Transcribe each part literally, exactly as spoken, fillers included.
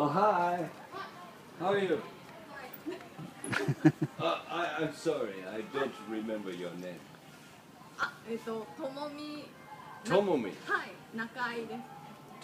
Oh, hi. How are you? uh, I, I'm sorry, I don't remember your name. あ、えっと、ともみ。 ともみ。 はい、中井です。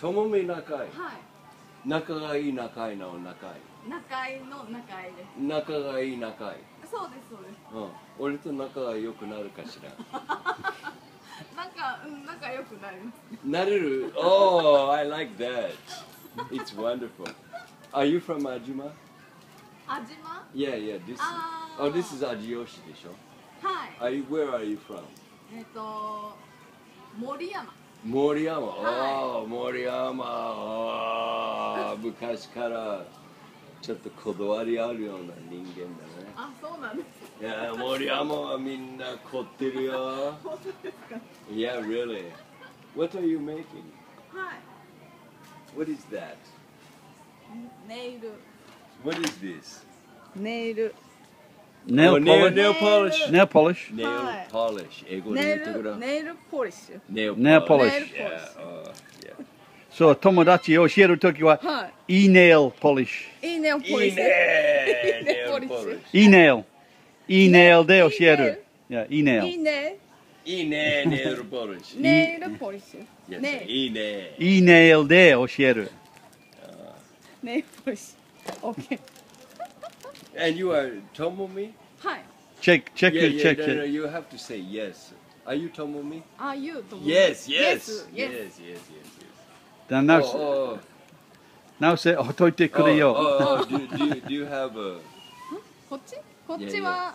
ともみ仲井。 はい。 仲がいい仲井の仲井。 中井の中井です。 仲がいい仲井。 そうです、そうです。 うん。俺と仲が良くなるかしら。 なんか、うん、仲良くなります。 なれる Oh, I like that. It's wonderful. Are you from Ajima? あじま。 Yeah, yeah. This. Oh, this is Ajiyoshi でしょ。 はい。 Are you, where are you from? えっと、森山。 森山。 は Oh, 森山。あー昔からちょっとこだわりあるような人間だね。 あ、そうなんです。 いや、森山はみんな凝ってるよ。 本当ですか。 Yeah, really. What are you making? はい。 What is that? ネイル。 What is this? ネイル。 Nail Oh, nail, polish. nail polish. Nail polish. Nail はい polish. 英語でネイ言ってくれ。 ル、ネイルポリッシュ。 Nail Nail polish. Yeah, Nail polish. oh, yeah. そう、友達教えるときは、 はい E-nail polish。 いいネイルポいいリッシュ。 ね。 いいネイルポリッシ nail ュ。 polish. E-nail。E-nail で教える。いや、 いい E-nail。 ね。 いいね、nail polish. ネイルポリッシュ。 Yes, ネイル。 いいね。 E-nail で教える。 ネイルポリッシュ。オッケー。 And you are Tomomi? はい。 チェック、チェ Yeah, ック、チェ yeah, ック。 no, no, you have to say yes. Are you Tomomi? Are you と思う。 Yes, yes. Yes, Yes, yes, yes. yes, yes. だな Oh, oh, 直せ、ほっといてくれ oh, よ。 oh, do, do, you- do you have a... こっちこっちは。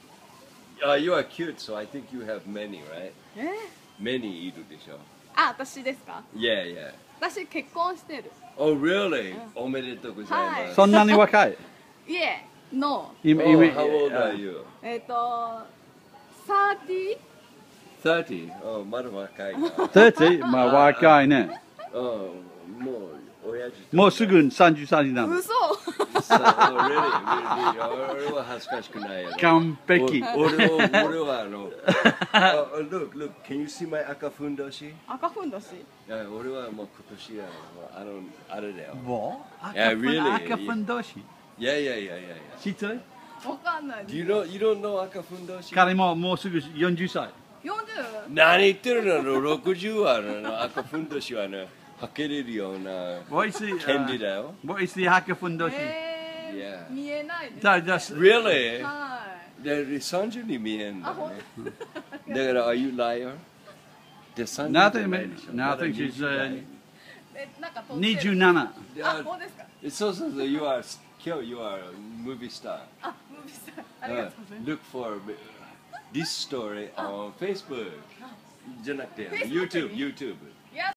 Uh, you are cute, so I think you have many, right? えー Many いるでしょ。 あ、私ですか。 Yeah, yeah. 私結婚してる。 Oh, really? おめでとうございます。 そんなに若い。 いえ、No。 今、 Oh, 今、 how old are you? えっと、サーティー。 thirty? Oh, まだ若いな。 さんじゅう? まあ若いね。 うん、もう、親父と。 もうすぐさんじゅうさんなの。 嘘。 そう really, really. 俺は恥ずかしくないよ。 完璧。 お俺は、俺はあの、あ look, look, can you see my 赤ふんどし？ 赤ふんどし。 いや、俺はもう今年は、あの、あれだよ。 もう Yeah, really. 赤ふんどし。 いやいやいやいやいや。 知ってる？ わかんない。 Do you know, you don't know 赤ふんどし？ 彼ももうすぐよんじゅっさい。 四十。 何言ってるの？ろくじゅうはあの赤ふんどしはね、履けれるような What is the, 権利だよ。 what is the 赤ふんどし？ え Yeah. ー、見えないです。 だ、だ、 Really? はで、さんじゅうに見えんだあほんね。だから、are you liar? で、さんじゅうじゃ Nothing, ないでしょ。 no, I think she's まだ uh, にじゅう代い。え、なんか撮ってる。 にじゅうなな。 であ、そうですか。 そうそうそう、you are, 今日 you are a movie star. あ、ムービースター。ありがとうございます。 Look for this story on Facebook. じゃなくて、 Facebook YouTube, YouTube.